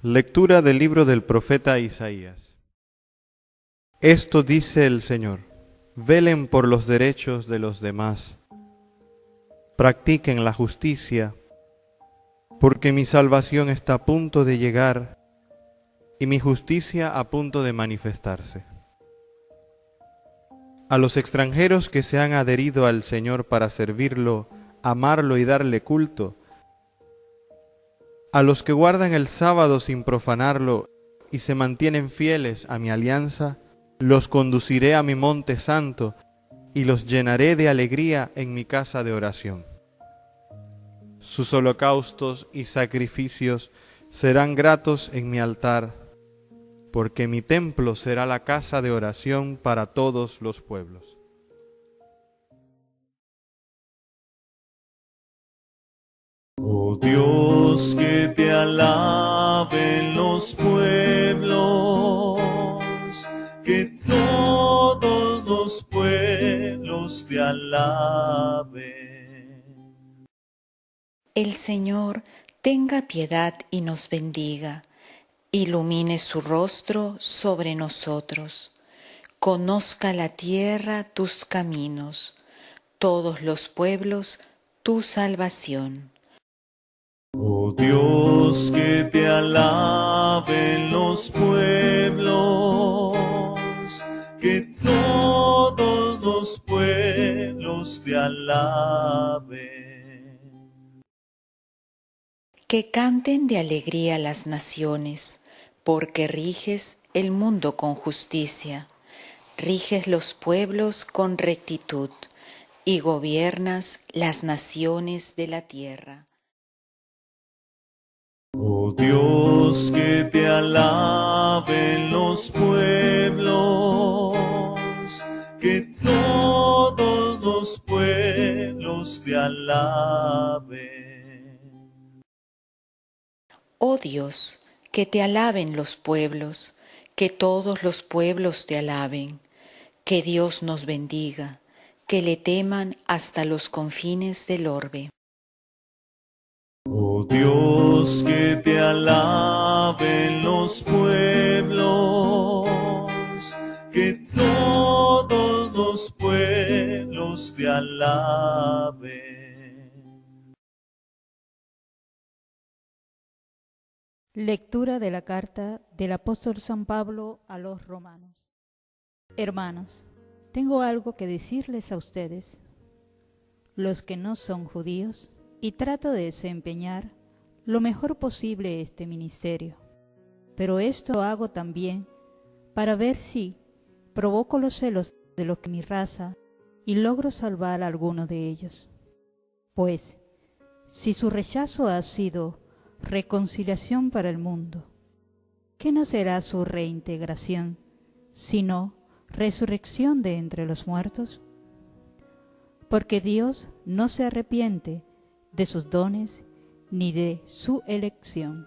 Lectura del libro del profeta Isaías. Esto dice el Señor: velen por los derechos de los demás, practiquen la justicia, porque mi salvación está a punto de llegar y mi justicia a punto de manifestarse. A los extranjeros que se han adherido al Señor para servirlo, amarlo y darle culto, a los que guardan el sábado sin profanarlo y se mantienen fieles a mi alianza, los conduciré a mi monte santo y los llenaré de alegría en mi casa de oración. Sus holocaustos y sacrificios serán gratos en mi altar, porque mi templo será la casa de oración para todos los pueblos. Oh Dios, que te alaben los pueblos, que todos los pueblos te alaben. El Señor tenga piedad y nos bendiga, ilumine su rostro sobre nosotros, conozca la tierra tus caminos, todos los pueblos tu salvación. Oh Dios, que te alaben los pueblos, que todos los pueblos te alaben. Que canten de alegría las naciones, porque riges el mundo con justicia, riges los pueblos con rectitud y gobiernas las naciones de la tierra. Oh Dios, que te alaben los pueblos, que todos los pueblos te alaben. Oh Dios, que te alaben los pueblos, que todos los pueblos te alaben, que Dios nos bendiga, que le teman hasta los confines del orbe. Oh Dios, que te alaben los pueblos, que todos los pueblos te alaben. Lectura de la carta del apóstol San Pablo a los romanos. Hermanos, tengo algo que decirles a ustedes, los que no son judíos, y trato de desempeñar lo mejor posible este ministerio. Pero esto hago también para ver si provoco los celos de los que mi raza y logro salvar a alguno de ellos. Pues, si su rechazo ha sido reconciliación para el mundo, ¿qué no será su reintegración, sino resurrección de entre los muertos? Porque Dios no se arrepiente de sus dones ni de su elección.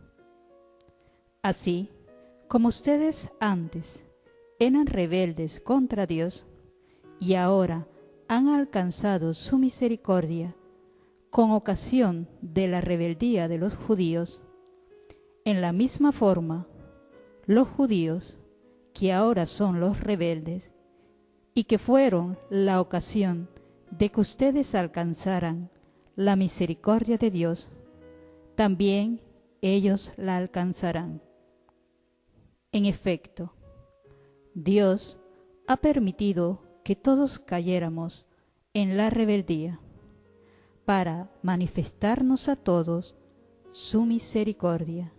Así como ustedes antes eran rebeldes contra Dios y ahora han alcanzado su misericordia con ocasión de la rebeldía de los judíos, en la misma forma los judíos, que ahora son los rebeldes y que fueron la ocasión de que ustedes alcanzaran la misericordia de Dios, también ellos la alcanzarán. En efecto, Dios ha permitido que todos cayéramos en la rebeldía para manifestarnos a todos su misericordia.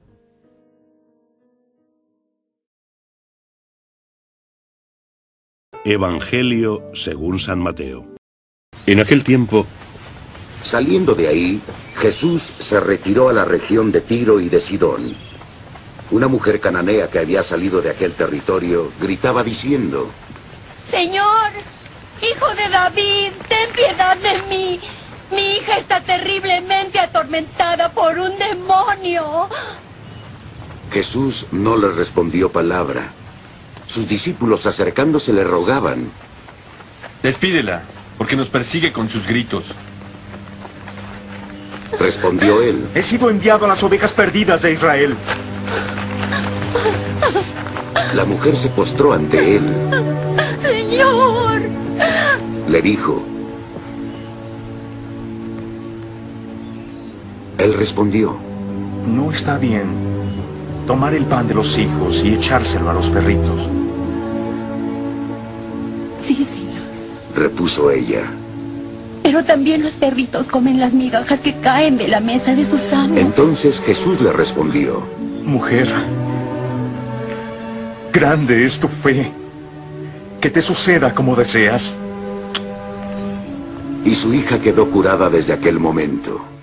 Evangelio según San Mateo. En aquel tiempo, saliendo de ahí, Jesús se retiró a la región de Tiro y de Sidón. Una mujer cananea que había salido de aquel territorio gritaba diciendo: Señor, Hijo de David, ten piedad de mí. Mi hija está terriblemente atormentada por un demonio. Jesús no le respondió palabra. Sus discípulos acercándose le rogaban: Despídela, porque nos persigue con sus gritos. Respondió él: He sido enviado a las ovejas perdidas de Israel. La mujer se postró ante él. Señor. Le dijo. Él respondió. No está bien tomar el pan de los hijos y echárselo a los perritos. Sí, señor. Repuso ella. Pero también los perritos comen las migajas que caen de la mesa de sus amos. Entonces Jesús le respondió. Mujer, grande es tu fe. Que te suceda como deseas. Y su hija quedó curada desde aquel momento.